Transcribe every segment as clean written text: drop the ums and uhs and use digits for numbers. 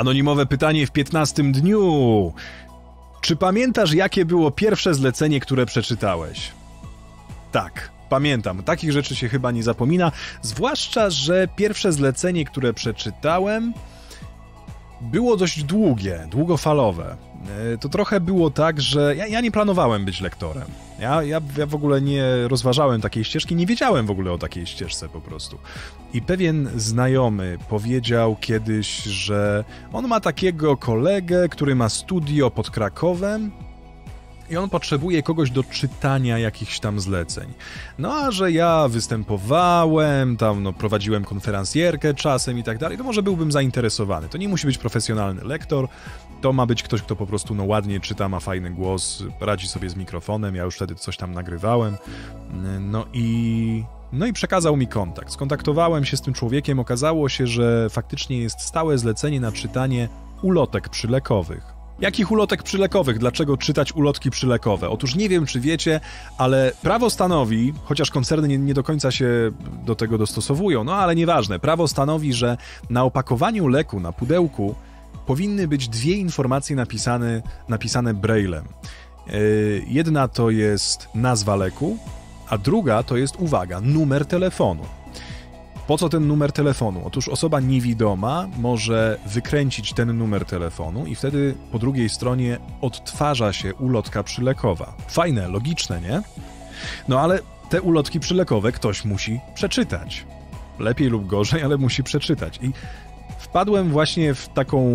Anonimowe pytanie w 15 dniu. Czy pamiętasz, jakie było pierwsze zlecenie, które przeczytałeś? Tak, pamiętam. Takich rzeczy się chyba nie zapomina. Zwłaszcza, że pierwsze zlecenie, które przeczytałem, było dość długie, długofalowe. To trochę było tak, że ja nie planowałem być lektorem. Ja w ogóle nie rozważałem takiej ścieżki, nie wiedziałem w ogóle o takiej ścieżce po prostu. I pewien znajomy powiedział kiedyś, że on ma takiego kolegę, który ma studio pod Krakowem i on potrzebuje kogoś do czytania jakichś tam zleceń. No a że ja występowałem, tam prowadziłem konferencjerkę czasem i tak dalej, to może byłbym zainteresowany. To nie musi być profesjonalny lektor, to ma być ktoś, kto po prostu ładnie czyta, ma fajny głos, radzi sobie z mikrofonem, ja już wtedy coś tam nagrywałem. No i przekazał mi kontakt. Skontaktowałem się z tym człowiekiem, okazało się, że faktycznie jest stałe zlecenie na czytanie ulotek przylekowych. Jakich ulotek przylekowych? Dlaczego czytać ulotki przylekowe? Otóż nie wiem, czy wiecie, ale prawo stanowi, chociaż koncerny nie do końca się do tego dostosowują, no ale nieważne, prawo stanowi, że na opakowaniu leku, na pudełku powinny być dwie informacje napisane braillem. Jedna to jest nazwa leku, a druga to jest, uwaga, numer telefonu. Po co ten numer telefonu? Otóż osoba niewidoma może wykręcić ten numer telefonu i wtedy po drugiej stronie odtwarza się ulotka przylekowa. Fajne, logiczne, nie? No ale te ulotki przylekowe ktoś musi przeczytać. Lepiej lub gorzej, ale musi przeczytać. I wpadłem właśnie w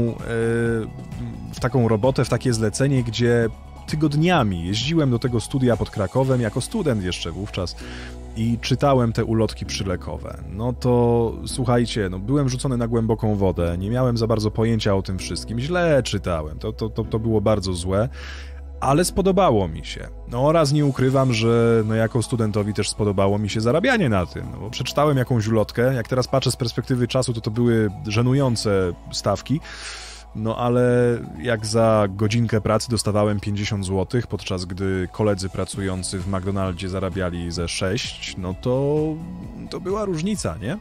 taką robotę, w takie zlecenie, gdzie tygodniami jeździłem do tego studia pod Krakowem, jako student jeszcze wówczas, i czytałem te ulotki przylekowe. No to słuchajcie, byłem rzucony na głęboką wodę, nie miałem za bardzo pojęcia o tym wszystkim, źle czytałem, to było bardzo złe, ale spodobało mi się. No oraz nie ukrywam, że jako studentowi też spodobało mi się zarabianie na tym, bo przeczytałem jakąś ulotkę, jak teraz patrzę z perspektywy czasu, to były żenujące stawki, no ale jak za godzinkę pracy dostawałem 50 zł, podczas gdy koledzy pracujący w McDonaldzie zarabiali ze 6, no to była różnica, nie?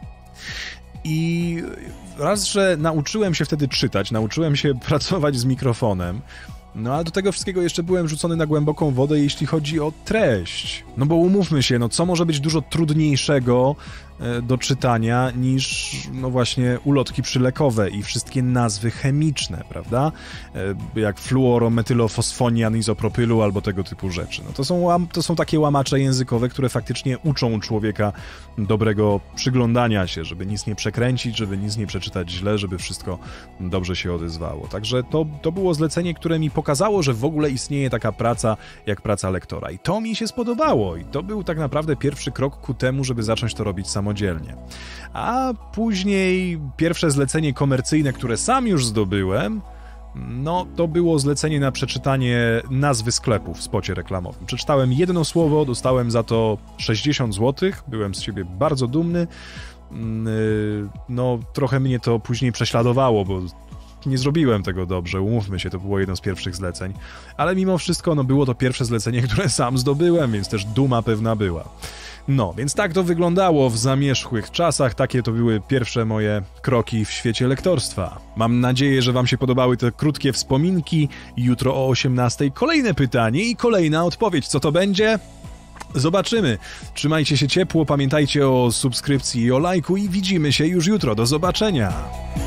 I raz, że nauczyłem się wtedy czytać, nauczyłem się pracować z mikrofonem, no a do tego wszystkiego jeszcze byłem rzucony na głęboką wodę, jeśli chodzi o treść. No bo umówmy się, co może być dużo trudniejszego do czytania niż właśnie ulotki przylekowe i wszystkie nazwy chemiczne, prawda? Jak fluorometylofosfonian izopropylu albo tego typu rzeczy. No to są takie łamacze językowe, które faktycznie uczą człowieka dobrego przyglądania się, żeby nic nie przekręcić, żeby nic nie przeczytać źle, żeby wszystko dobrze się odezwało. Także to było zlecenie, które mi pokazało, że w ogóle istnieje taka praca jak praca lektora. I to mi się spodobało i to był tak naprawdę pierwszy krok ku temu, żeby zacząć to robić samodzielnie. A później pierwsze zlecenie komercyjne, które sam już zdobyłem, to było zlecenie na przeczytanie nazwy sklepu w spocie reklamowym. Przeczytałem jedno słowo, dostałem za to 60 zł, byłem z siebie bardzo dumny. Trochę mnie to później prześladowało, bo nie zrobiłem tego dobrze, umówmy się, to było jedno z pierwszych zleceń, ale mimo wszystko było to pierwsze zlecenie, które sam zdobyłem, więc też duma pewna była. Więc tak to wyglądało w zamierzchłych czasach, takie to były pierwsze moje kroki w świecie lektorstwa. Mam nadzieję, że wam się podobały te krótkie wspominki. Jutro o 18:00 kolejne pytanie i kolejna odpowiedź. Co to będzie? Zobaczymy. Trzymajcie się ciepło, pamiętajcie o subskrypcji i o lajku i widzimy się już jutro. Do zobaczenia!